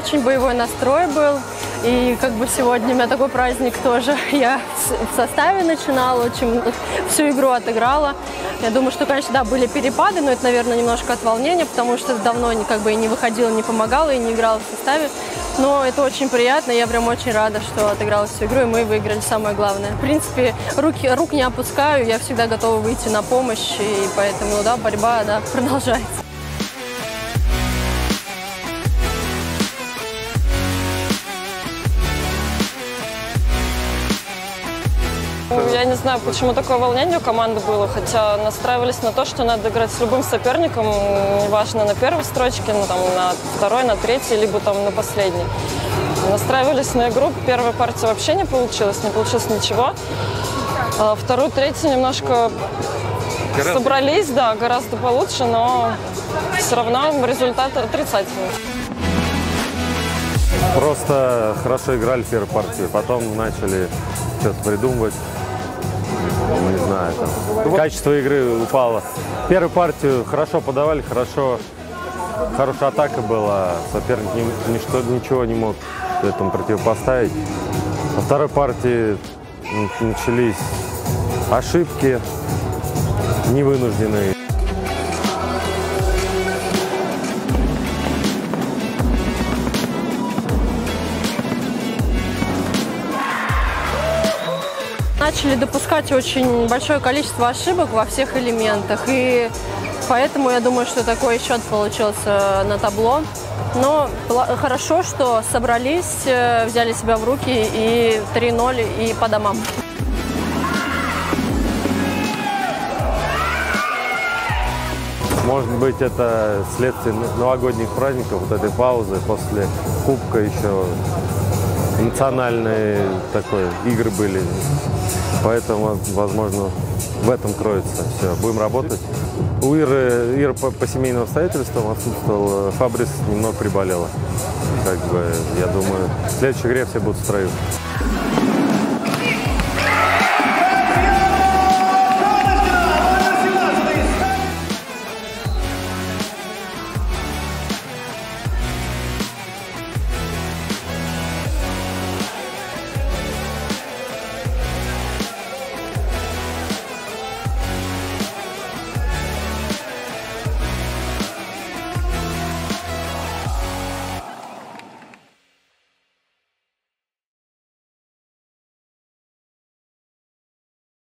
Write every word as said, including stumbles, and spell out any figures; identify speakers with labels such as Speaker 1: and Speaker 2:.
Speaker 1: очень боевой настрой был. И как бы сегодня у меня такой праздник тоже. Я в составе начинала, очень всю игру отыграла. Я думаю, что, конечно, да, были перепады, но это, наверное, немножко от волнения, потому что давно как бы и не выходила, не помогала, и не играла в составе. Но это очень приятно, я прям очень рада, что отыграла всю игру, и мы выиграли, самое главное. В принципе, руки, рук не опускаю, я всегда готова выйти на помощь, и поэтому, да, борьба, да, продолжается.
Speaker 2: Я не знаю, почему такое волнение у команды было, хотя настраивались на то, что надо играть с любым соперником, неважно, на первой строчке, ну, там, на второй, на третьей, либо там на последней. Настраивались на игру, первая партия вообще не получилась, не получилось ничего. А вторую, третью немножко гораздо... собрались, да, гораздо получше, но все равно результат отрицательный.
Speaker 3: Просто хорошо играли первую партию, потом начали что-то придумывать. Не знаю, там, качество игры упало. Первую партию хорошо подавали, хорошо, хорошая атака была, соперник ни, ничто, ничего не мог этому противопоставить. Во второй партии начались ошибки невынужденные.
Speaker 1: Начали допускать очень большое количество ошибок во всех элементах, и поэтому я думаю, что такой счет получился на табло. Но хорошо, что собрались, взяли себя в руки и три ноль и по домам.
Speaker 3: Может быть, это следствие новогодних праздников, вот этой паузы после Кубка еще национальные такой игры были. Поэтому, возможно, в этом кроется все. Будем работать. У Иры, Ира по, по семейным обстоятельствам отсутствовал, Фабрис немного приболела. Как бы, я думаю, в следующей игре все будут в строю.